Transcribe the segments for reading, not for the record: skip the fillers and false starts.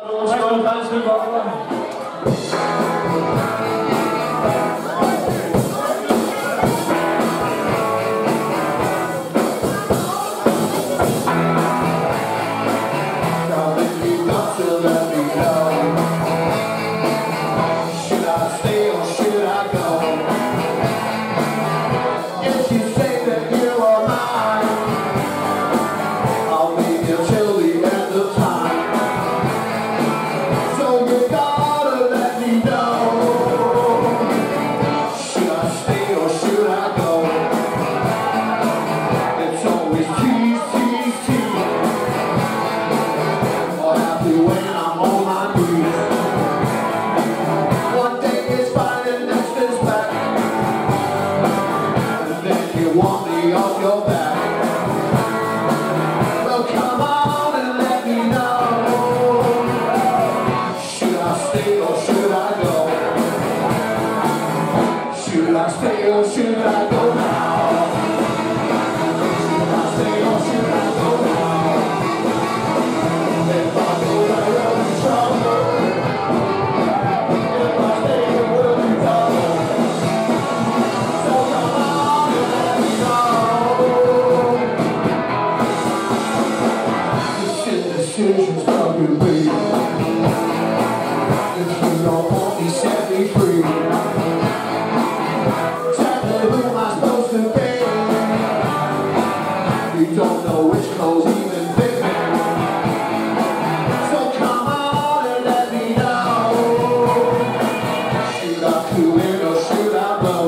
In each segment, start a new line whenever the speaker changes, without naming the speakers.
Should I stay or should I go now? Should I stay or should I go now? If I go, I will be trouble. If I stay, it will be double. So come on and let me know. This indecision's fucking me. If you don't want me, set me free. You don't know which clothes even fit me. So come on and let me know. Should I cool in or should I blow?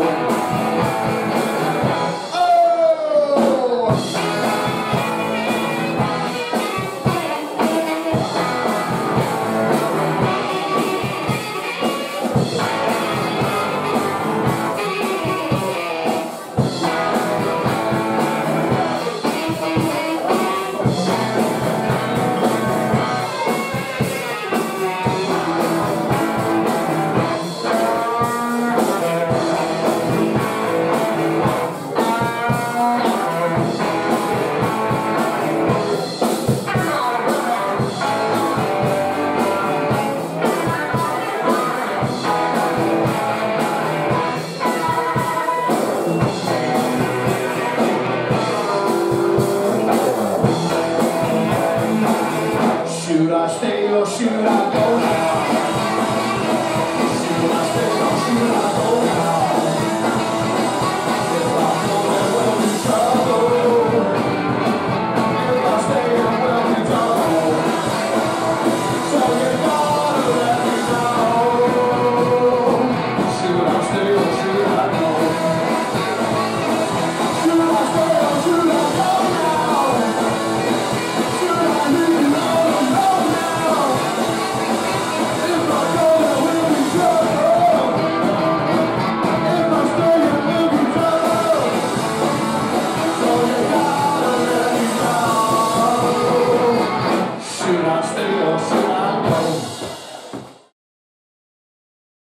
Should I stay or should I go?